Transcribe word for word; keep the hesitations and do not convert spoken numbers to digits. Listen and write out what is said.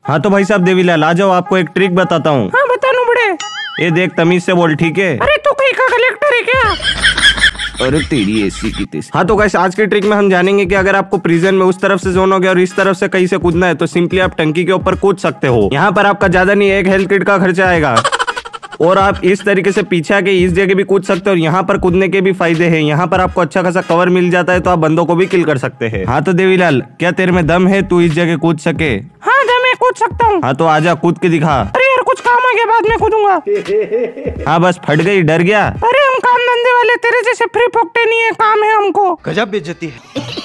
हाँ तो भाई साहब देवीलाल आ जाओ, आपको एक ट्रिक बताता हूँ। हाँ बता नु बड़े। ये देख तमीज से बोल, ठीक है? अरे तू कहीं का कलेक्टर है क्या? अरे तेरी ऐसी की तेरी। हाँ तो गाइस आज की ट्रिक में हम जानेंगे कि अगर आपको प्रिजन में उस तरफ से जोन हो गया और इस तरफ से कहीं से कूदना है तो सिंपली आप टंकी के ऊपर कूद सकते हो। यहाँ पर आपका ज्यादा नहीं, एक हेल्थ किट का खर्चा आएगा और आप इस तरीके से पीछे आके इस जगह भी कूद सकते हो और यहाँ पर कूदने के भी फायदे हैं। यहाँ पर आपको अच्छा खासा कवर मिल जाता है तो आप बंदों को भी किल कर सकते हैं। हाँ तो देवीलाल क्या तेरे में दम है, तू इस जगह कूद सके? हाँ दम है, कूद सकता हूँ। हाँ तो आजा कूद के दिखा। अरे यार कुछ काम आ गया, बाद में कूदूंगा। हाँ बस फट गई, डर गया। अरे हम काम धंधे वाले तेरे जैसे फ्री फोकटे नहीं है, काम है हमको। गजब बेइज्जती है।